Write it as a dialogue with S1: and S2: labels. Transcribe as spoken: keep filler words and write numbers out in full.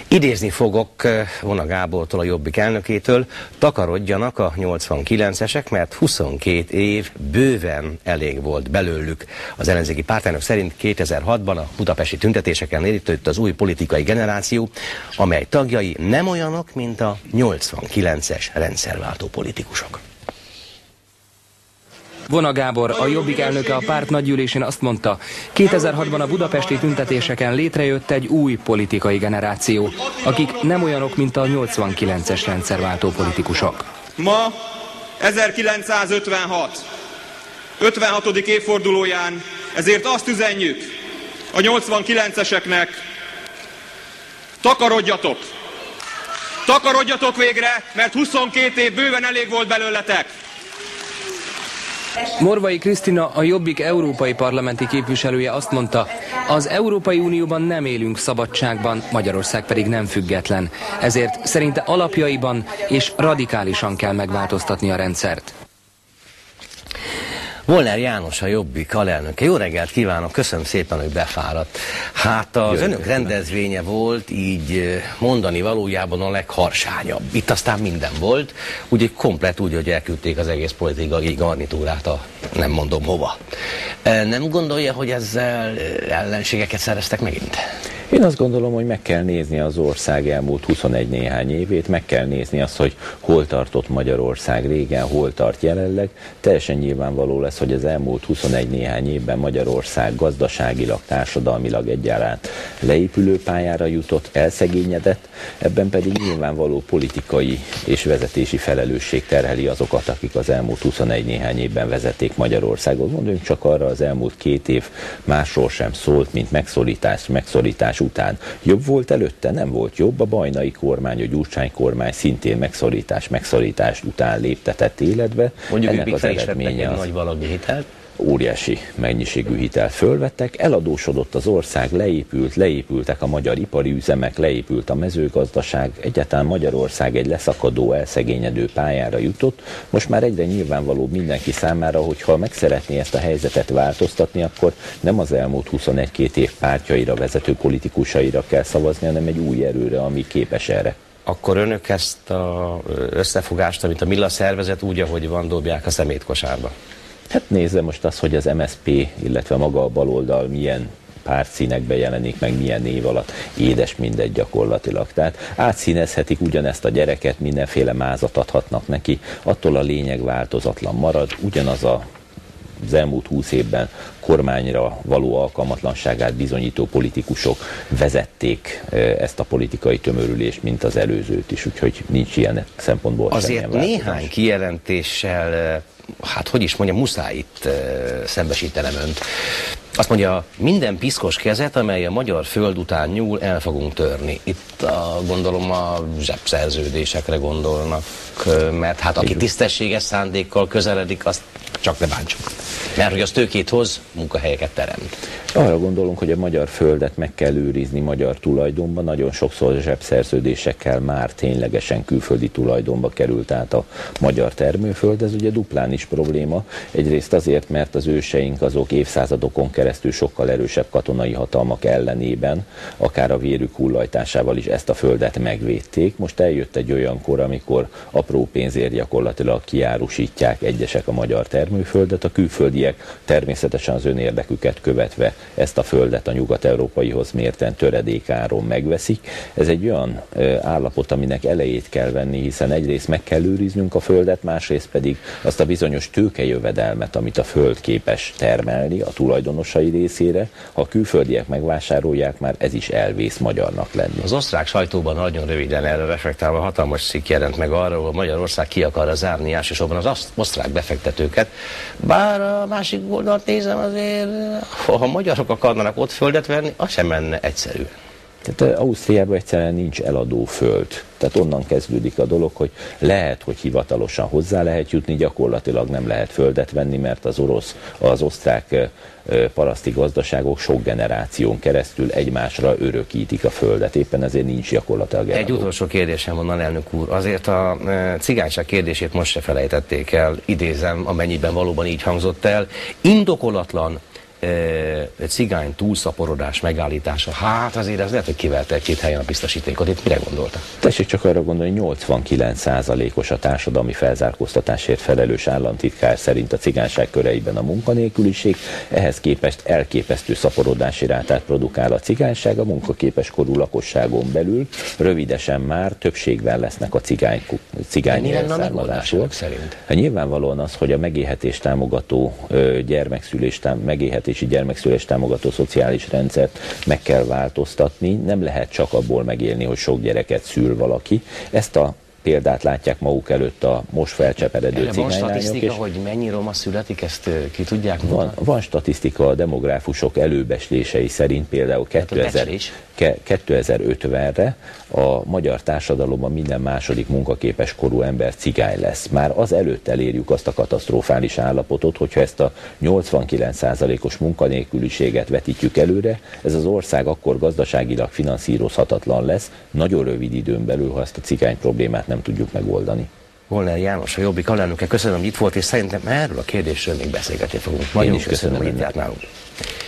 S1: Idézni fogok Vona Gábortól, a Jobbik elnökétől: takarodjanak a nyolcvankilencesek, mert huszonkét év bőven elég volt belőlük. Az ellenzéki pártelnök szerint kétezer-hatban a budapesti tüntetéseken létrejött az új politikai generáció, amely tagjai nem olyanok, mint a nyolcvankilences rendszerváltó politikusok.
S2: Vona Gábor, a Jobbik elnöke a párt nagygyűlésén azt mondta, kétezer-hatban a budapesti tüntetéseken létrejött egy új politikai generáció, akik nem olyanok, mint a nyolcvankilences rendszerváltó politikusok.
S3: Ma ezerkilencszázötvenhat. ötvenhatodik évfordulóján ezért azt üzenjük a nyolcvankilenceseknek: takarodjatok! Takarodjatok végre, mert huszonkét év bőven elég volt belőletek!
S2: Morvai Krisztina, a Jobbik európai parlamenti képviselője azt mondta, az Európai Unióban nem élünk szabadságban, Magyarország pedig nem független. Ezért szerinte alapjaiban és radikálisan kell megváltoztatni a rendszert.
S1: Molnár János, a Jobbik alelnöke. Jó reggelt kívánok, köszönöm szépen, hogy befáradt. Hát az önök rendezvénye volt, így mondani valójában a legharsányabb. Itt aztán minden volt, úgyhogy komplet úgy, hogy elküldték az egész politikai garnitúrát a nem mondom hova. Nem gondolja, hogy ezzel ellenségeket szereztek megint?
S4: Én azt gondolom, hogy meg kell nézni az ország elmúlt huszonegy néhány évét, meg kell nézni azt, hogy hol tartott Magyarország régen, hol tart jelenleg. Teljesen nyilvánvaló lesz, hogy az elmúlt huszonegy néhány évben Magyarország gazdaságilag, társadalmilag egyaránt leépülő pályára jutott, elszegényedett, ebben pedig nyilvánvaló politikai és vezetési felelősség terheli azokat, akik az elmúlt huszonegy néhány évben vezették Magyarországot. Mondjunk csak arra, az elmúlt két év másról sem szólt, mint megszorítás, megszorítás után. Jobb volt előtte? Nem volt jobb. A Bajnai kormány, a Gyurcsány kormány szintén megszorítás, megszorítás után léptetett életbe.
S1: Mondjuk
S4: ennek az
S1: eredménye az nagy valami hitelt.
S4: Óriási mennyiségű hitelt fölvettek, eladósodott az ország, leépült, leépültek a magyar ipari üzemek, leépült a mezőgazdaság, egyáltalán Magyarország egy leszakadó, elszegényedő pályára jutott. Most már egyre nyilvánvalóbb mindenki számára, hogy ha meg szeretné ezt a helyzetet változtatni, akkor nem az elmúlt huszonegy-két év pártjaira, vezető politikusaira kell szavazni, hanem egy új erőre, ami képes erre.
S1: Akkor önök ezt az összefogást, amit a Milla szervezet, úgy, ahogy van, dobják a szemétkosárba?
S4: Hát nézze most azt, hogy az em es zé pé, illetve maga a baloldal milyen pártszínekben jelenik meg, milyen név alatt, édes mindegy gyakorlatilag. Tehát átszínezhetik ugyanezt a gyereket, mindenféle mázat adhatnak neki, attól a lényeg változatlan marad, ugyanaz a az elmúlt húsz évben kormányra való alkalmatlanságát bizonyító politikusok vezették ezt a politikai tömörülést, mint az előzőt is, úgyhogy nincs ilyen szempontból
S1: azért néhány kijelentéssel, hát hogy is mondjam, muszáj itt uh, szembesítenem önt. Azt mondja, minden piszkos kezet, amely a magyar föld után nyúl, el fogunk törni. Itt a, gondolom a zsebszerződésekre gondolnak, mert hát aki tisztességes szándékkal közeledik, azt csak ne bántsuk. Mert hogy az tőkét hoz, munkahelyeket teremt.
S4: Arra gondolunk, hogy a magyar földet meg kell őrizni magyar tulajdonban. Nagyon sokszor zsebszerződésekkel már ténylegesen külföldi tulajdonba került át a magyar termőföld. Ez ugye duplán is probléma. Egyrészt azért, mert az őseink azok évszázadokon keresztül sokkal erősebb katonai hatalmak ellenében, akár a vérük hullajtásával is ezt a földet megvédték. Most eljött egy olyan kor, amikor apró pénzért gyakorlatilag kiárusítják egyesek a magyar termőföldet, a külföldiek természetesen az önérdeküket követve ezt a földet a nyugat-európaihoz mérten töredékáron megveszik. Ez egy olyan állapot, aminek elejét kell venni, hiszen egyrészt meg kell őriznünk a földet, másrészt pedig azt a bizonyos tőkejövedelmet, amit a föld képes termelni a tulajdonosai részére. Ha a külföldiek megvásárolják, már ez is elvész magyarnak lenni.
S1: Az osztrák sajtóban nagyon röviden erre reflektálva hatalmas cikk jelent meg arra, hogy Magyarország ki akarja zárni elsősorban az osztrák befektetőket. Bár a másik oldalt nézem, azért ha magyarok akarnak ott földet venni, az sem menne egyszerűen.
S4: Tehát Ausztriában egyszerűen nincs eladó föld. Tehát onnan kezdődik a dolog, hogy lehet, hogy hivatalosan hozzá lehet jutni, gyakorlatilag nem lehet földet venni, mert az orosz, az osztrák paraszti gazdaságok sok generáción keresztül egymásra örökítik a földet. Éppen ezért nincs gyakorlatilag eladó.
S1: Egy utolsó kérdésem van, elnök úr. Azért a cigányság kérdését most se felejtették el, idézem, amennyiben valóban így hangzott el. Indokolatlan e, cigány túlszaporodás megállítása, hát azért ez lehet, hogy kiverte egy-két helyen a biztosítékot. Itt mire gondoltak?
S4: Tessék csak arra gondolni, nyolcvankilenc százalékos a társadalmi felzárkóztatásért felelős államtitkár szerint a cigányság köreiben a munkanélküliség, ehhez képest elképesztő szaporodási rátát produkál a cigányság a munkaképes korú lakosságon belül, rövidesen már többségben lesznek a cigány, cigány elszármazásúak.
S1: Szerint?
S4: Hát nyilvánvalóan az, hogy a megélhetést támogató gyermekszülés, megélhetési gyermekszülés támogató szociális rendszert meg kell változtatni, nem lehet csak abból megélni, hogy sok gyereket szül valaki. Ezt a példát látják maguk előtt a most felcseperedő cigánylányok.
S1: Van statisztika, hogy mennyi roma születik, ezt ki tudják mondani?
S4: Van, van statisztika a demográfusok előbeslései szerint például kétezer-ötvenre a magyar társadalomban minden második munkaképes korú ember cigány lesz. Már az előtt elérjük azt a katasztrofális állapotot, hogyha ezt a nyolcvankilenc százalékos munkanélküliséget vetítjük előre, ez az ország akkor gazdaságilag finanszírozhatatlan lesz, nagyon rövid időn belül, ha ezt a cigány problémát nem tudjuk megoldani.
S1: Molnár János, a Jobbik alelnöke, köszönöm, hogy itt volt, és szerintem erről a kérdésről még beszélgetni fogunk. Nagyon
S4: is köszönöm,
S1: köszönöm, hogy itt járt nálunk.